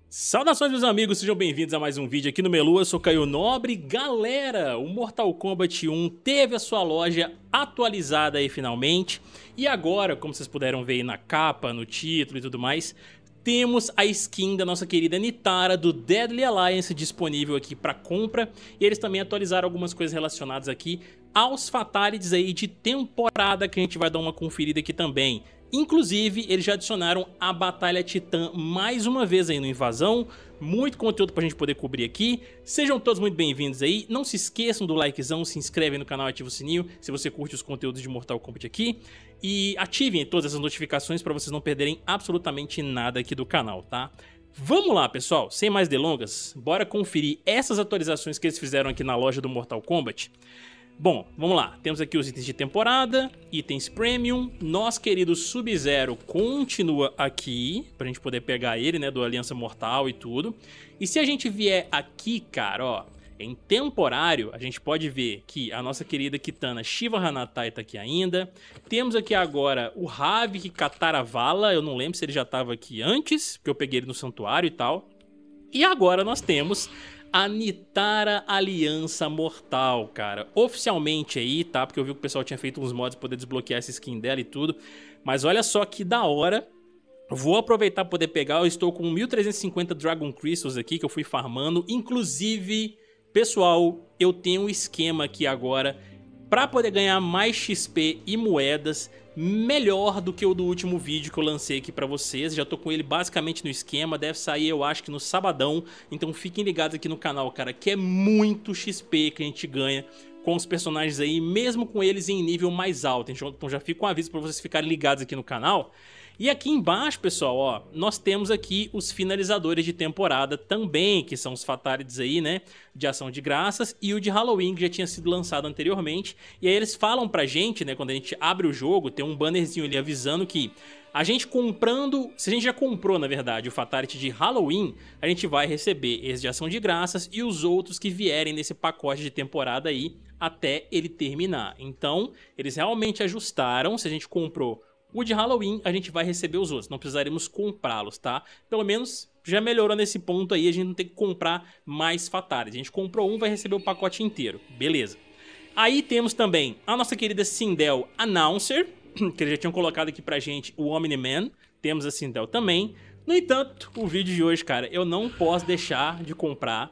Saudações, meus amigos, sejam bem-vindos a mais um vídeo aqui no Melu. Eu sou Caio Nobre. Galera, o Mortal Kombat 1 teve a sua loja atualizada aí finalmente. E agora, como vocês puderam ver aí na capa, no título e tudo mais, temos a skin da nossa querida Nitara do Deadly Alliance disponível aqui para compra. E eles também atualizaram algumas coisas relacionadas aqui aos Fatalities aí de temporada, que a gente vai dar uma conferida aqui também. Inclusive, eles já adicionaram a Batalha Titã mais uma vez aí no Invasão. Muito conteúdo pra gente poder cobrir aqui. Sejam todos muito bem-vindos aí. Não se esqueçam do likezão, se inscrevem no canal e ativem o sininho se você curte os conteúdos de Mortal Kombat aqui. E ativem todas essas notificações para vocês não perderem absolutamente nada aqui do canal, tá? Vamos lá, pessoal. Sem mais delongas, bora conferir essas atualizações que eles fizeram aqui na loja do Mortal Kombat. Bom, vamos lá, temos aqui os itens de temporada, itens premium, nosso querido Sub-Zero continua aqui, pra gente poder pegar ele, né, do Aliança Mortal e tudo. E se a gente vier aqui, cara, ó, em temporário, a gente pode ver que a nossa querida Kitana Shiva Hanatai tá aqui ainda. Temos aqui agora o Havik Kataravala, eu não lembro se ele já tava aqui antes, porque eu peguei ele no santuário e tal. E agora nós temos a Nitara Aliança Mortal, cara. Oficialmente aí, tá? Porque eu vi que o pessoal tinha feito uns mods pra poder desbloquear essa skin dela e tudo. Mas olha só que da hora. Vou aproveitar pra poder pegar. Eu estou com 1350 Dragon Crystals aqui que eu fui farmando. Inclusive, pessoal, eu tenho um esquema aqui agora pra poder ganhar mais XP e moedas melhor do que o do último vídeo que eu lancei aqui pra vocês. Já tô com ele basicamente no esquema, deve sair eu acho que no sabadão. Então fiquem ligados aqui no canal, cara, que é muito XP que a gente ganha com os personagens aí, mesmo com eles em nível mais alto. Então já fica um aviso pra vocês ficarem ligados aqui no canal. E aqui embaixo, pessoal, ó, nós temos aqui os finalizadores de temporada também, que são os Fatalities aí, né, de ação de graças, e o de Halloween, que já tinha sido lançado anteriormente. E aí eles falam pra gente, né, quando a gente abre o jogo, tem um bannerzinho ali avisando que a gente comprando, se a gente já comprou, na verdade, o Fatality de Halloween, a gente vai receber esse de ação de graças e os outros que vierem nesse pacote de temporada aí, até ele terminar. Então, eles realmente ajustaram, se a gente comprou o de Halloween, a gente vai receber os outros, não precisaremos comprá-los, tá? Pelo menos já melhorou nesse ponto aí, a gente não tem que comprar mais Fatalities. A gente comprou um, vai receber o pacote inteiro, beleza. Aí temos também a nossa querida Sindel Announcer, que eles já tinham colocado aqui pra gente o Omni-Man, temos a Sindel também. No entanto, o vídeo de hoje, cara, eu não posso deixar de comprar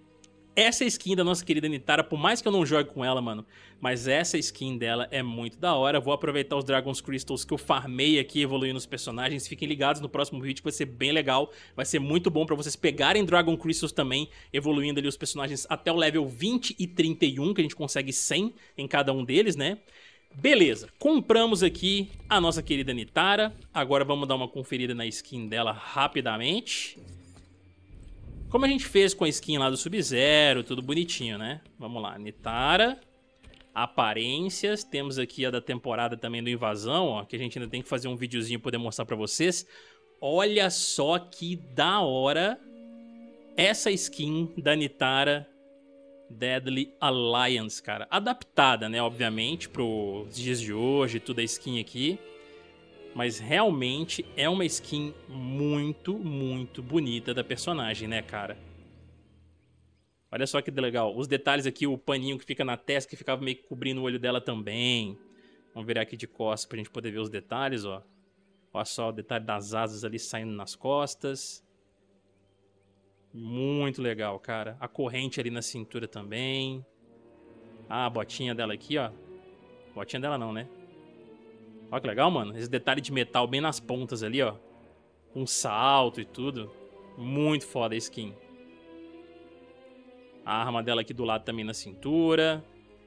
essa skin da nossa querida Nitara, por mais que eu não jogue com ela, mano, mas essa skin dela é muito da hora. Vou aproveitar os Dragon's Crystals que eu farmei aqui, evoluindo os personagens. Fiquem ligados no próximo vídeo, que vai ser bem legal. Vai ser muito bom pra vocês pegarem Dragon Crystals também, evoluindo ali os personagens até o level 20 e 31, que a gente consegue 100 em cada um deles, né? Beleza, compramos aqui a nossa querida Nitara. Agora vamos dar uma conferida na skin dela rapidamente. Como a gente fez com a skin lá do Sub-Zero, tudo bonitinho, né? Vamos lá, Nitara, aparências, temos aqui a da temporada também do Invasão, ó, que a gente ainda tem que fazer um videozinho pra poder mostrar pra vocês. Olha só que da hora essa skin da Nitara Deadly Alliance, cara. Adaptada, né, obviamente, pros dias de hoje, toda a skin aqui. Mas realmente é uma skin muito, muito bonita da personagem, né, cara? Olha só que legal. Os detalhes aqui, o paninho que fica na testa, que ficava meio que cobrindo o olho dela também. Vamos virar aqui de costas pra gente poder ver os detalhes, ó. Olha só o detalhe das asas ali saindo nas costas. Muito legal, cara. A corrente ali na cintura também. Ah, a botinha dela aqui, ó. Botinha dela não, né? Olha que legal, mano. Esse detalhe de metal bem nas pontas ali, ó. Com salto e tudo. Muito foda a skin. A arma dela aqui do lado também na cintura.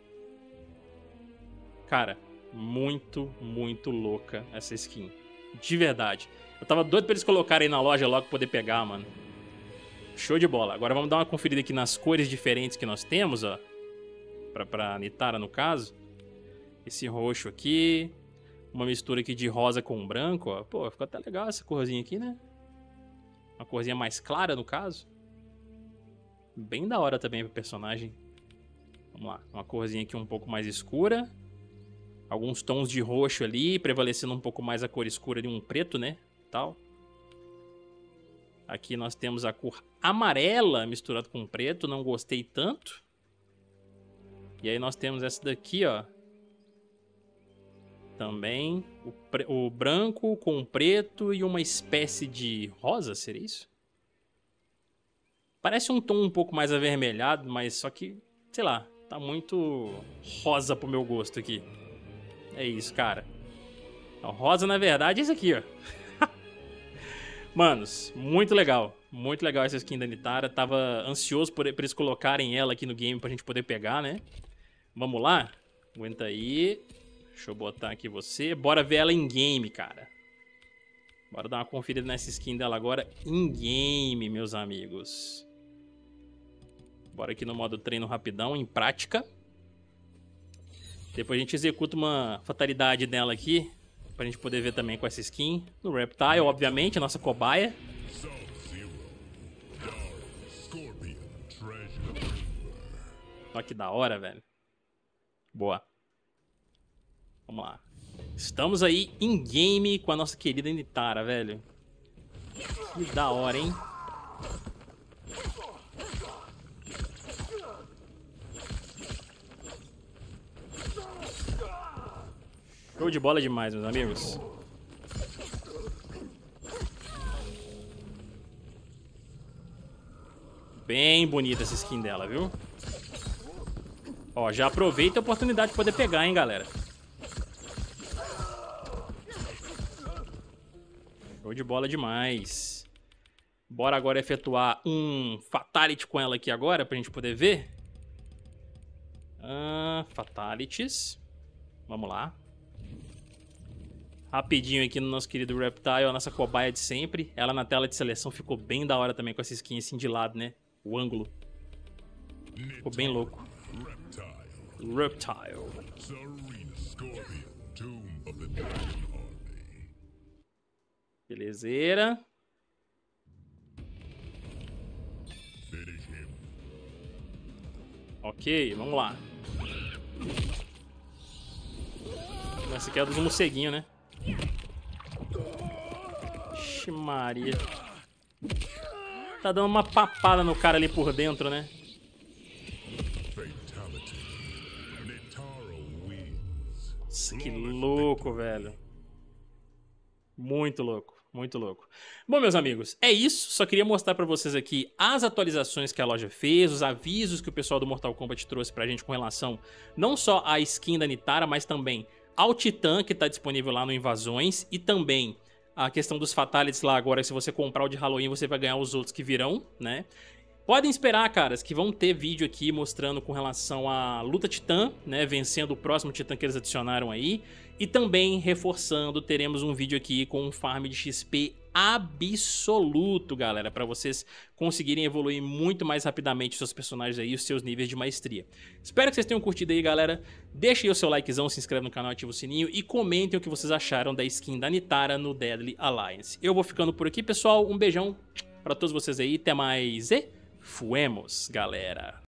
Cara, muito, muito louca essa skin. De verdade. Eu tava doido pra eles colocarem na loja logo pra poder pegar, mano. Show de bola. Agora vamos dar uma conferida aqui nas cores diferentes que nós temos, ó. Pra Nitara, no caso. Esse roxo aqui. Uma mistura aqui de rosa com branco, ó. Pô, ficou até legal essa corzinha aqui, né? Uma corzinha mais clara, no caso. Bem da hora também pro personagem. Vamos lá. Uma corzinha aqui um pouco mais escura. Alguns tons de roxo ali, prevalecendo um pouco mais a cor escura de um preto, né? Tal. Aqui nós temos a cor amarela misturada com preto, não gostei tanto. E aí nós temos essa daqui, ó. Também o branco com preto e uma espécie de rosa, seria isso? Parece um tom um pouco mais avermelhado, mas só que, sei lá, tá muito rosa pro meu gosto aqui. É isso, cara. A rosa, na verdade, é esse aqui, ó. Manos, muito legal essa skin da Nitara. Tava ansioso por eles colocarem ela aqui no game pra gente poder pegar, né? Vamos lá? Aguenta aí. Deixa eu botar aqui você. Bora ver ela em game, cara. Bora dar uma conferida nessa skin dela agora em game, meus amigos. Bora aqui no modo treino rapidão, em prática. Depois a gente executa uma fatalidade nela aqui, pra gente poder ver também com essa skin. No Reptile, obviamente, a nossa cobaia. Olha que da hora, velho. Boa. Vamos lá. Estamos aí em game com a nossa querida Nitara, velho. Que da hora, hein? Show de bola demais, meus amigos. Bem bonita essa skin dela, viu? Ó, já aproveita a oportunidade de poder pegar, hein, galera. Show de bola demais. Bora agora efetuar um Fatality com ela aqui agora, pra gente poder ver. Fatalities. Vamos lá. Rapidinho aqui no nosso querido Reptile, a nossa cobaia de sempre. Ela na tela de seleção ficou bem da hora também com essa skin assim de lado, né? O ângulo. Ficou bem louco. Reptile. Belezeira. Ok, vamos lá. Essa aqui é dos morceguinhos, né? Ixi, Maria. Tá dando uma papada no cara ali por dentro, né? Nossa, que louco, velho. Muito louco, muito louco. Bom, meus amigos, é isso. Só queria mostrar pra vocês aqui as atualizações que a loja fez, os avisos que o pessoal do Mortal Kombat trouxe pra gente com relação não só à skin da Nitara, mas também ao Titã, que tá disponível lá no Invasões, e também a questão dos Fatalities lá agora, se você comprar o de Halloween, você vai ganhar os outros que virão, né? Podem esperar, caras, que vão ter vídeo aqui mostrando com relação à luta Titã, né, vencendo o próximo Titã que eles adicionaram aí. E também, reforçando, teremos um vídeo aqui com um farm de XP absoluto, galera, para vocês conseguirem evoluir muito mais rapidamente os seus personagens aí, os seus níveis de maestria. Espero que vocês tenham curtido aí, galera. Deixem aí o seu likezão, se inscreve no canal, ativa o sininho e comentem o que vocês acharam da skin da Nitara no Deadly Alliance. Eu vou ficando por aqui, pessoal. Um beijão para todos vocês aí. Até mais e fuemos, galera.